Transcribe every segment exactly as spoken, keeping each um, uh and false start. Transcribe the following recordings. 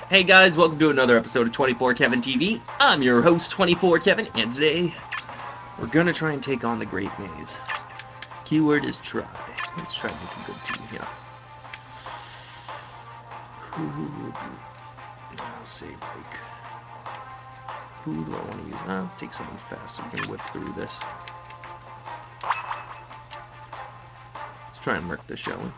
Hey guys, welcome to another episode of twenty-four Kevin T V. I'm your host, twenty-four Kevin, and today we're gonna try and take on the Great Maze. Keyword is try. Let's try to make a good team here. Who would you... I'll say like... Who do I want to use? Ah, let's take someone fast so we can whip through this. Let's try and murk this, shall we?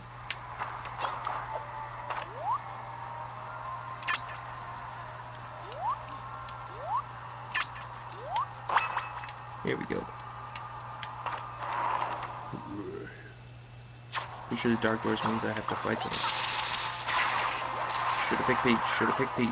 Here we go. Pretty sure the Dark Doors means I have to fight them. Should've picked Peach, should've picked Peach.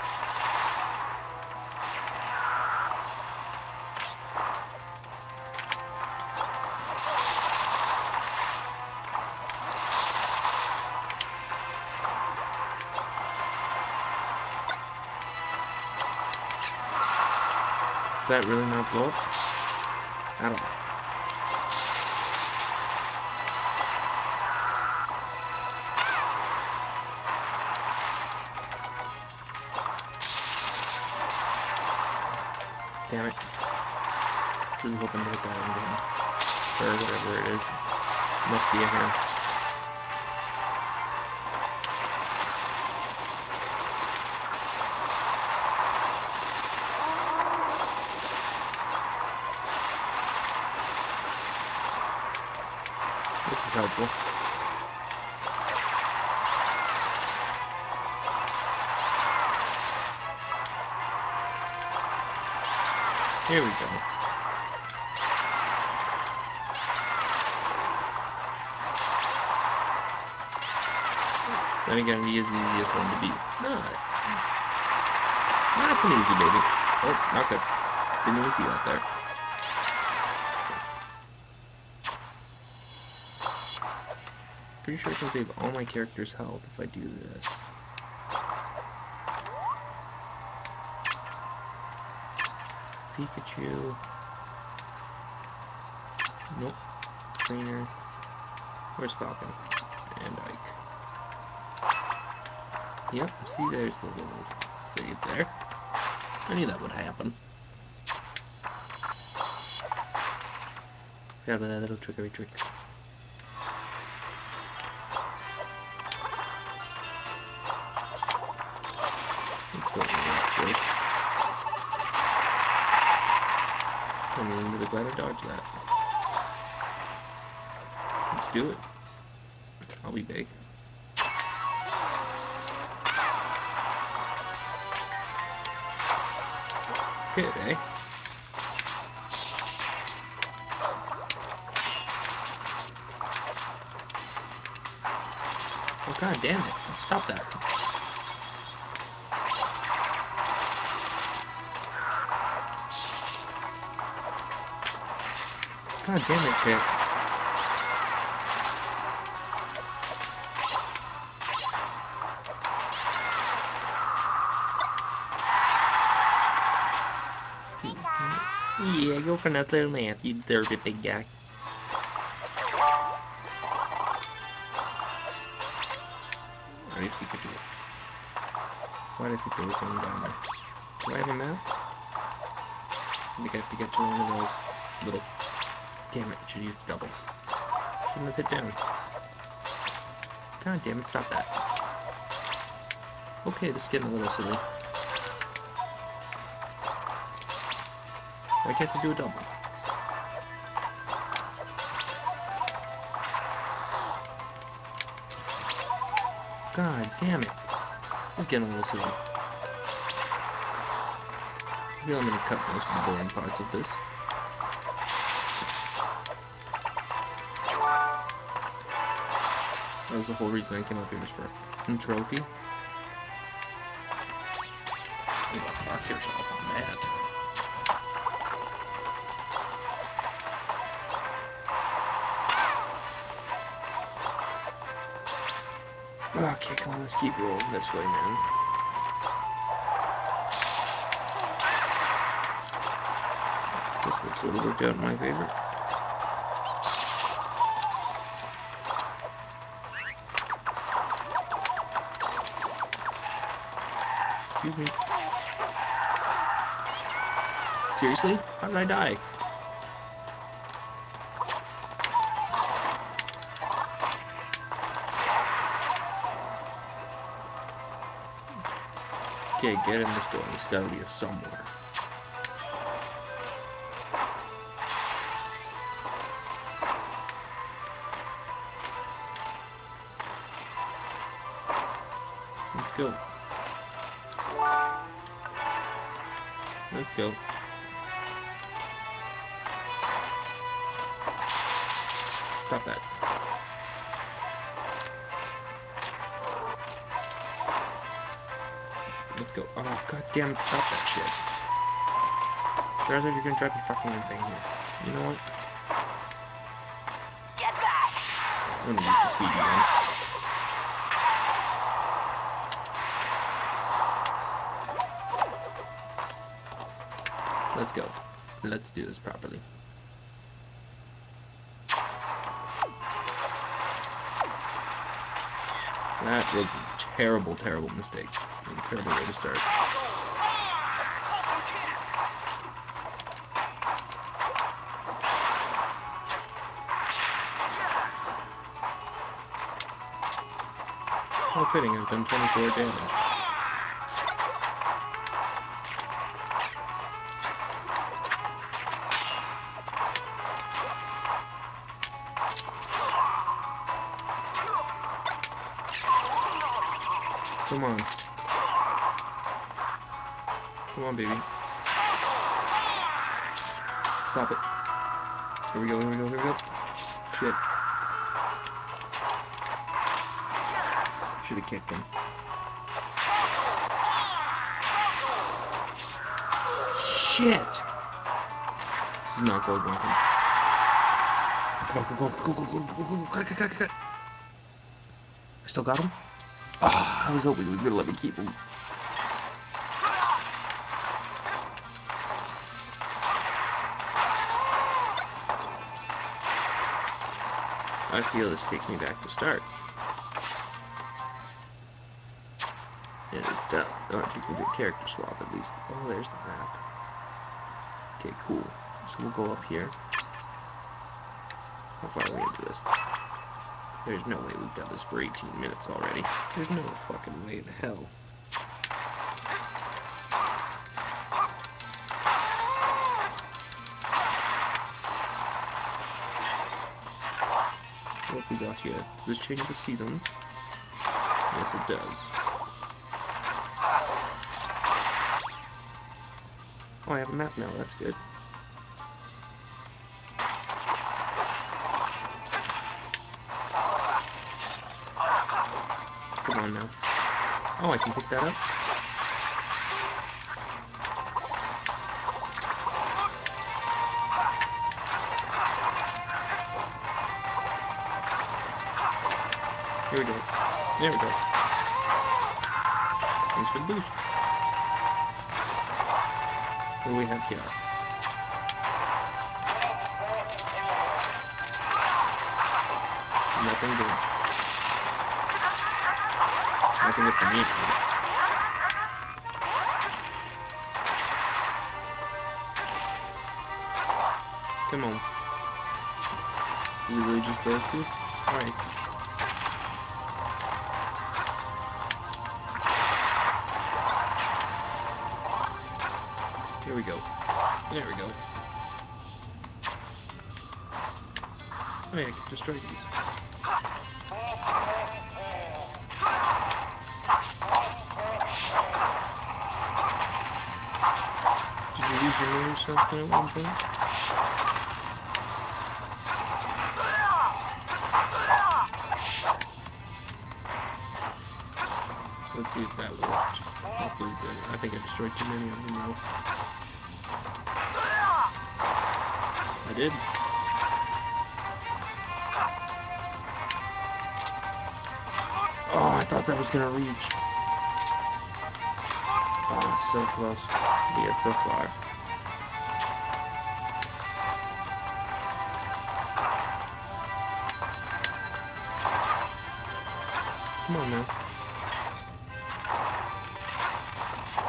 Did that really not blow up? I don't know. Damn it. Really hoping to hit that again. Or whatever it is. Must be a hand. This is helpful. Here we go. Then again, he is the easiest one to beat. No. That's an easy baby. Oh, not good. Didn't even see that there. Pretty sure I can save all my characters' health if I do this. Pikachu. Nope. Trainer. Where's Falcon? And Ike. Yep, see there's the little save there. I knew that would happen. Forgot about that little trickery trick. I'm really glad I dodged that. Let's do it. I'll be big. Good, eh? Oh god damn it. Stop that. God damn it, Chip. Yeah, go for that little man, you dirty big guy. Why do you think it? Why do you think there was one down there? Do I have a map? I think I have to get to one of those little... Damn it, should use double. Shouldn't have hit down. God damn it, stop that. Okay, this is getting a little silly. Why can't I do a double? God damn it. This is getting a little silly. I feel I'm gonna cut most of the boring parts of this. That was the whole reason I came up here, was for a trophy. You go fuck yourself on that. Okay, come on, let's keep rolling this way, man. This looks would have worked out in my favor. Excuse me. Seriously? How did I die? Okay, get in this door. There's gotta be a somewhere. Let's go. Let's go. Stop that. Let's go. Oh, god damn it, stop that shit. Seriously, you're gonna drive me fucking insane here. You know what? Get back! I'm gonna use the speed again. Let's go. Let's do this properly. That was a terrible, terrible mistake. A terrible way to start. How fitting, I've done twenty-four damage. Come on. Come on, baby. Stop it. Here we go, here we go, here we go. Shit. Should have kicked him. Shit! This is not gold weapon. Go, go, go, go, go, go, go, go, go, cut, cut, cut, cut. I still got him? Ah, oh, I was hoping he was gonna let me keep him. I feel this takes me back to start. Yeah, it does. Or you can do character swap at least. Oh, there's the map. Okay, cool. So we'll go up here. How far are we into this? There's no way we've done this for eighteen minutes already. There's no fucking way in hell. What we got here? Does this change the season? Yes, it does. Oh, I have a map now. That's good. Come on now. Oh, I can pick that up? Here we go. There we go. Thanks for the boost. What do we have here? Nothing good. Nothing good for me. Come on. Is it really just those two? Alright. Here we go. There we go. Oh yeah, I can destroy these. Did you lose your name or something at one point? Let's see if that worked. Hopefully it did. I think I destroyed too many of them though. I did. Oh, I thought that was gonna reach. Oh, so close. Yeah, so far. Come on now.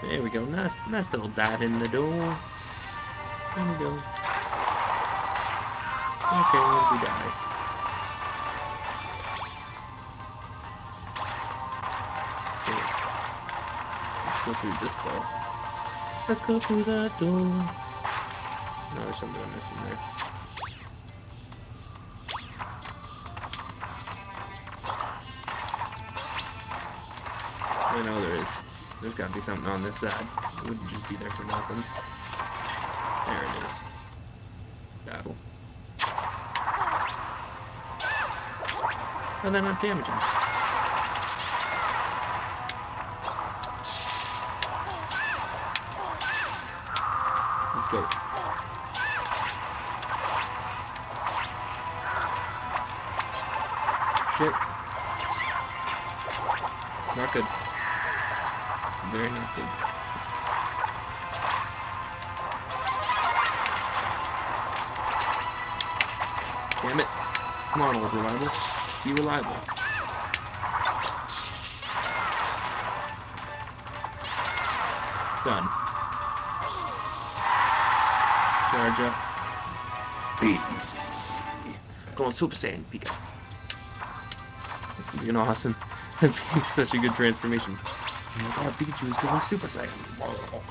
There we go. Nice, nice little dive in the door. There we go. Okay, we die. Okay. Let's go through this door. Let's go through that door. No, there's something I'm missing there. I know there is. There's gotta be something on this side. It wouldn't just be there for nothing. There it is. Battle. Oh, then I'm damaging. Let's go. Shit. Not good. Very not good. Damn it. Come on, old reliable. Be reliable. Done. Charge up. Beat. Going Super Saiyan, Pika. That'd be awesome. That'd be such a good transformation. Oh my god, Pikachu is going Super Saiyan.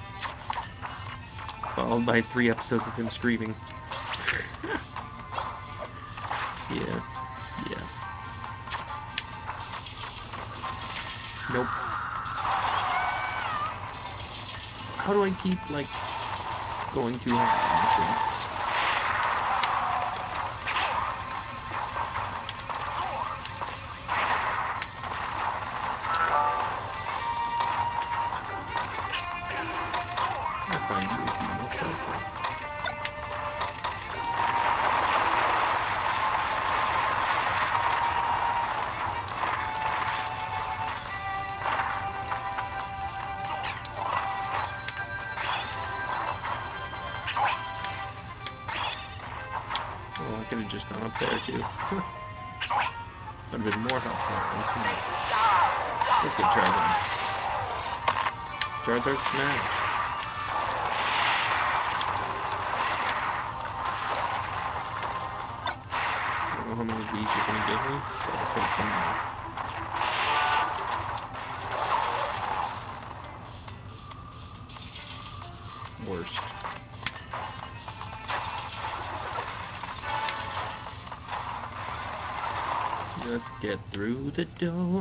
Followed by three episodes of him screaming. Yeah. Yeah. Nope. How do I keep, like, going too hard on this thing? I find you would be more helpful. Oh, I could have just gone up there too. Would have been more helpful. Let's get Charizard. Charizard smash. I don't know how many of these you're gonna give me, but I'll take them. Worst. Let's get through the door.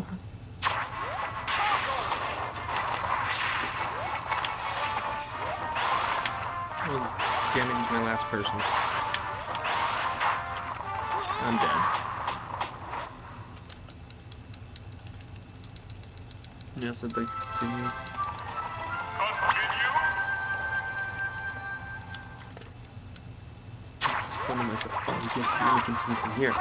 Oh, damn it, he's my last person. I'm dead. Yes, I'd like to continue. It's fun to myself. Oh, we can see we continue from here.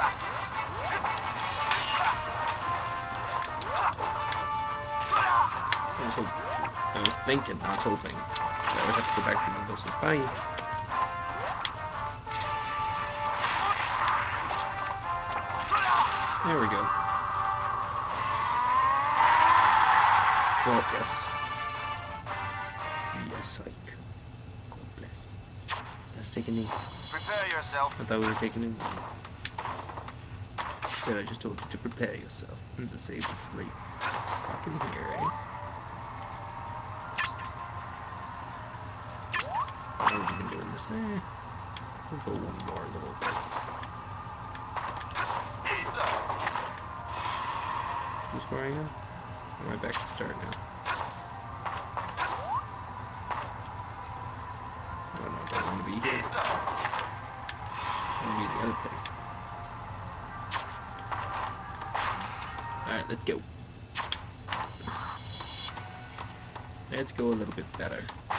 I was, hope, I was thinking, not hoping, that I would have to go back to the Universal Fight. There we go. Well, yes. Yes, Ike. God bless. Let's take a knee. Prepare yourself. I thought we were taking a knee. Instead, I just told you to prepare yourself and to save the great fucking here, eh? How long have you been doing this? Eh. We'll go one more little bit. Who's scoring now? Am I back to start now? Oh no, I don't want to be here. I want to be in the other place. Alright, let's go. Let's go a little bit better.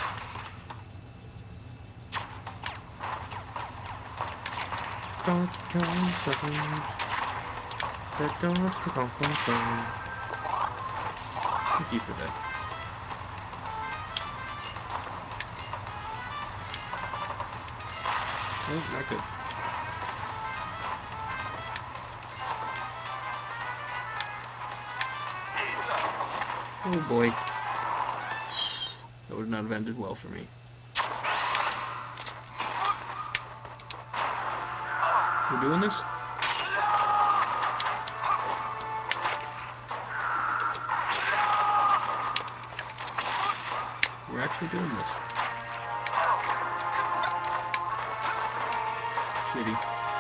Don't come from the don't come from. Thank you for that. Oh, not good. Oh boy. That would not have ended well for me. We're doing this? We're actually doing this. Shitty.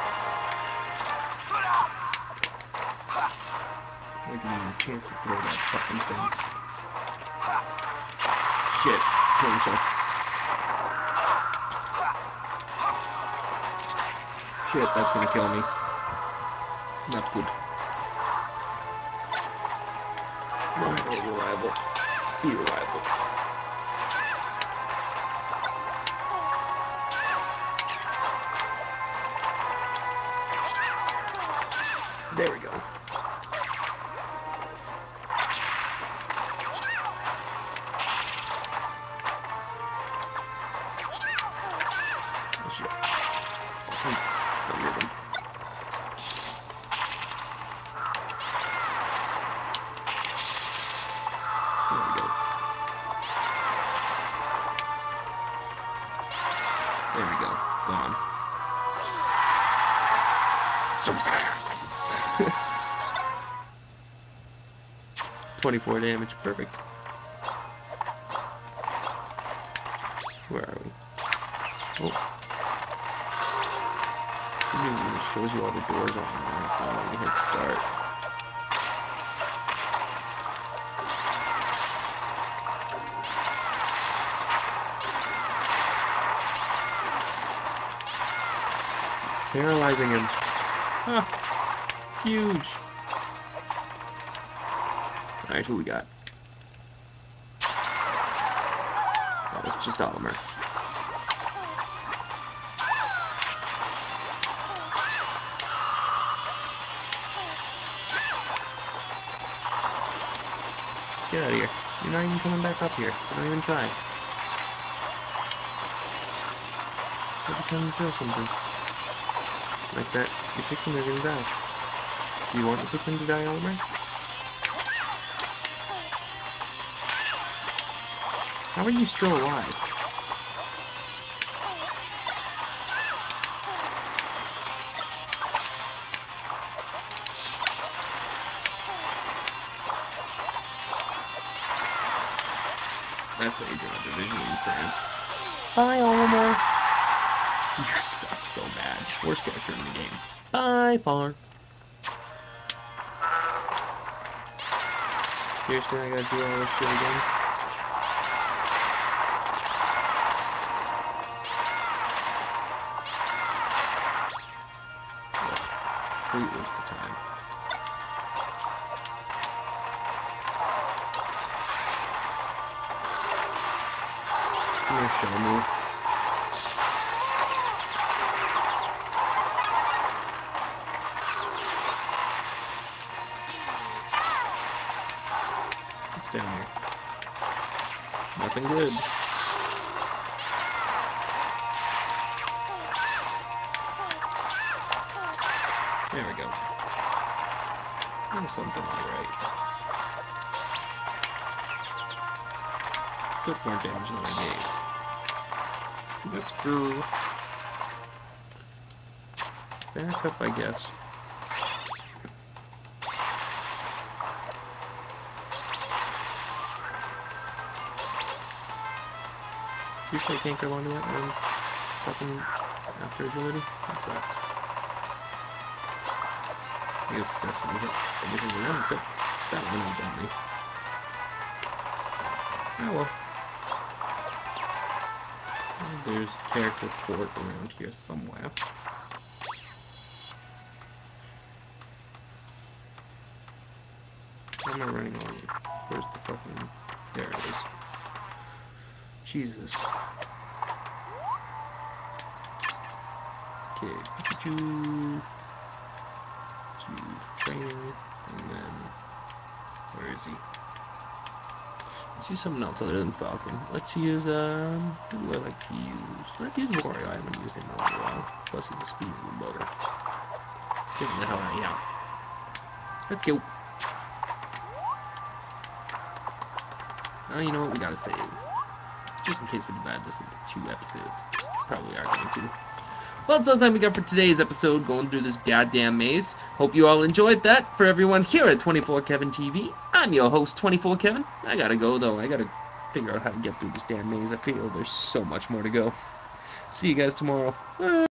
I didn't even a chance to throw that fucking thing. Shit. Kill himself. Shit, that's gonna kill me. Not good. Not reliable. Be reliable. There we go. Oh shit. Don't get him. There we go. There we go. Gone. So bad. twenty-four damage. Perfect. Where are we? Oh. It shows you all the doors on there. When you hit start. Paralyzing him. Ah, huge. Alright, who we got? That was just Oliver. Get out of here. You're not even coming back up here. Don't even try. Every time you feel something like that, you pick them, they're gonna die. Do you want to pick them to die, Oliver? How are you still alive? That's what you do in Division Insane. Bye, Oliver. You suck so bad. Worst character in the game. Bye, Far. Seriously, I gotta do all this shit again? Complete waste of time. Come here, show me. What's down here? Nothing good. There we go. There's something alright. Took more damage than I gave. Let's go. Back up, I guess. You sure I can't grab onto it and then fucking after agility? That sucks. I guess that's everything around except that one will dump me. Oh well. There's character port around here somewhere. Why am I running all over? Where's the fucking... There it is. Jesus. Okay, Pikachu... To training, and then... Where is he? Let's use something else other than Falcon. Let's use, um... who do I like to use? Let's use Wario. I haven't used him in a while. Plus he's a speed little bugger. Get him the hell out of here. Let's go. Oh, you know what? We gotta save. Just in case we divide this into two episodes. Probably are going to. Well, that's all the time we got for today's episode, going through this goddamn maze. Hope you all enjoyed that. For everyone here at twenty-four Kevin T V, I'm your host, twenty-four Kevin. I gotta go, though. I gotta figure out how to get through this damn maze. I feel there's so much more to go. See you guys tomorrow. Bye.